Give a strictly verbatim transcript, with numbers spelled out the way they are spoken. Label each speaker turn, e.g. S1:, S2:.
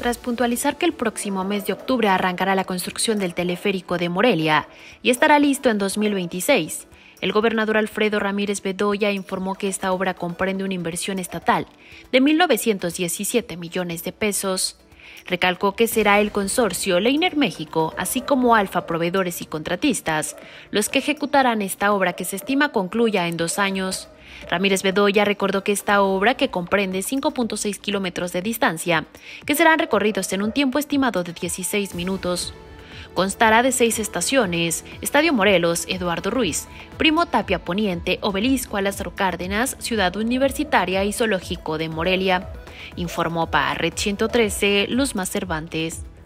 S1: tras puntualizar que el próximo mes de octubre arrancará la construcción del teleférico de Morelia y estará listo en dos mil veintiséis. El gobernador Alfredo Ramírez Bedoya informó que esta obra comprende una inversión estatal de mil novecientos diecisiete millones de pesos. Recalcó que será el consorcio Leiner México, así como Alfa Proveedores y Contratistas, los que ejecutarán esta obra que se estima concluya en dos años. Ramírez Bedoya recordó que esta obra, que comprende cinco punto seis kilómetros de distancia, que serán recorridos en un tiempo estimado de dieciséis minutos, constará de seis estaciones: Estadio Morelos, Eduardo Ruiz, Primo Tapia Poniente, Obelisco a Lázaro Cárdenas, Ciudad Universitaria y Zoológico de Morelia. Informó para Red ciento trece, Luzma Cervantes.